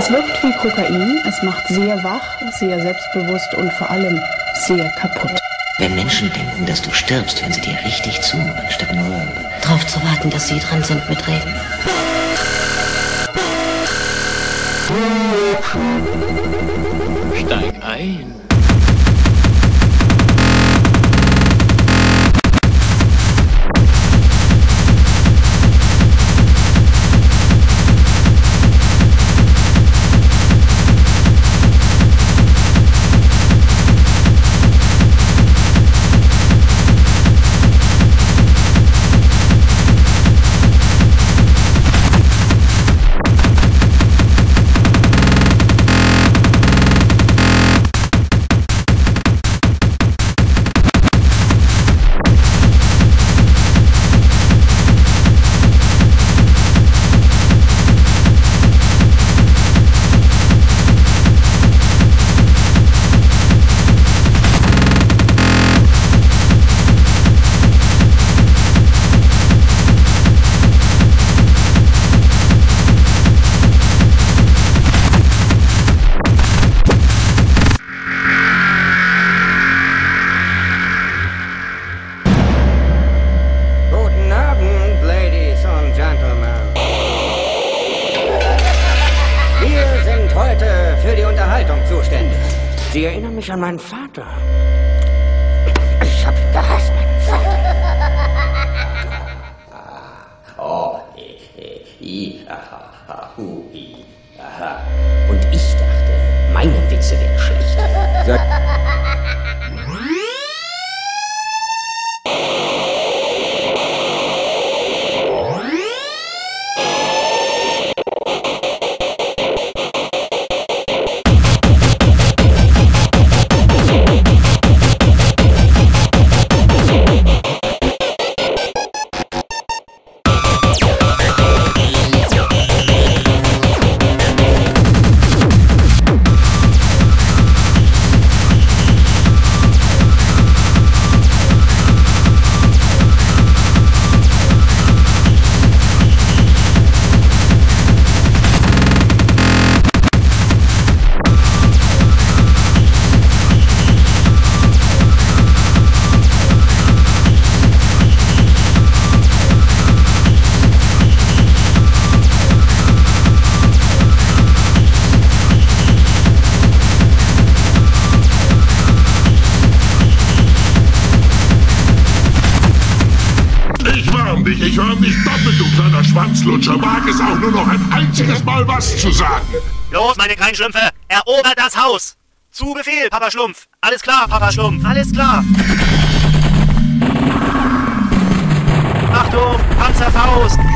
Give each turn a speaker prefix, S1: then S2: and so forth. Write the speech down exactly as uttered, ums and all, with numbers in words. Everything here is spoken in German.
S1: Es wirkt wie Kokain, es macht sehr wach, sehr selbstbewusst und vor allem sehr kaputt.
S2: Wenn Menschen denken, dass du stirbst, hören sie dir richtig zu, anstatt nur drauf zu warten, dass sie dran sind mit Reden.
S3: Steig ein.
S4: Sie erinnern mich an meinen Vater. Ich hab ihn gehasst, meinen Vater.
S5: Oh, eh, i, aha, ha, hu, i, aha. Und ich dachte, meine Witze wären schlecht. Sag
S6: Ich höre dich doppelt, du kleiner Schwanzlutscher. Wag es auch nur noch ein einziges Mal was zu sagen.
S7: Los, meine kleinen Schlümpfe, erobert das Haus. Zu Befehl, Papa Schlumpf. Alles klar, Papa Schlumpf, alles klar. Achtung, Panzerfaust.